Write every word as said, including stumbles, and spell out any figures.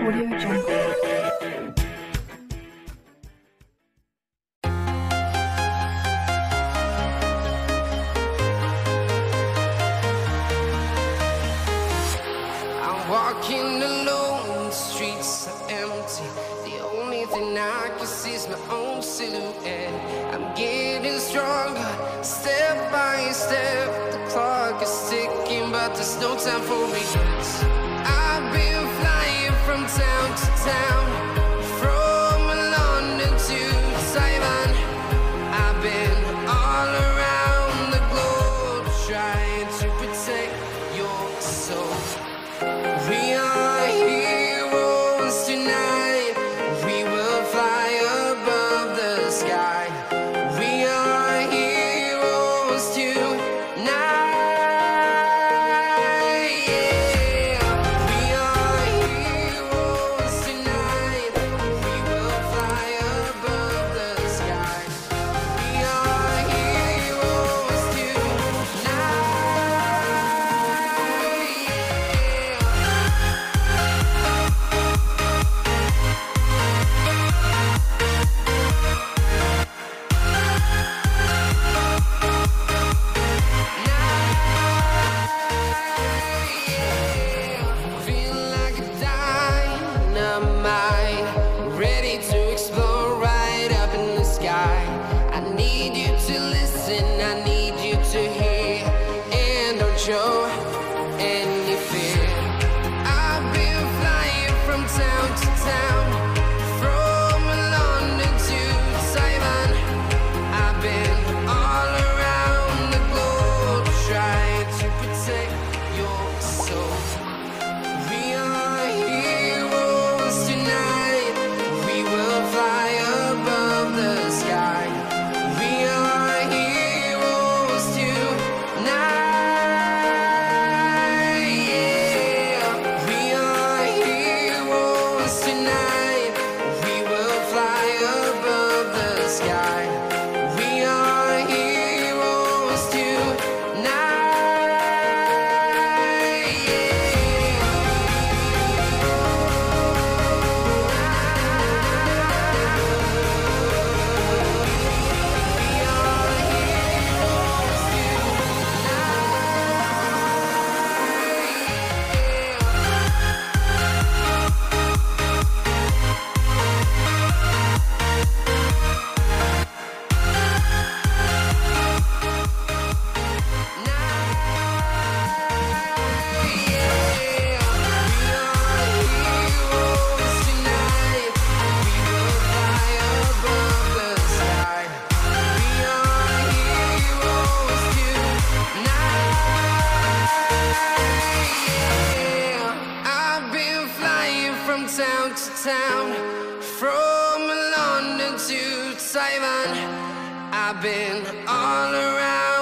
Audio Jungle. Walking alone, the streets are empty. The only thing I can see is my own silhouette. I'm getting stronger, step by step. The clock is ticking, but there's no time for regrets. I've been flying from town to town, from London to Taiwan. I've been all around the globe, trying to protect your soul. We are heroes tonight. We will fly above the sky. We are heroes tonight. Yeah. We are heroes tonight. We will fly above the sky. We are heroes tonight. Feeling like a dynamite, ready to explode right up in the sky. I need you to listen, I need you to hear, and don't show any fear. I've been flying from town to town, from London to Taiwan. I've been all around the globe, trying to protect your soul. We are heroes tonight. We will fly above the sky. We are heroes tonight. Yeah. We are heroes tonight. We will fly above the sky. We are heroes tonight. I've been flying from town to town, from London to Taiwan. I've been all around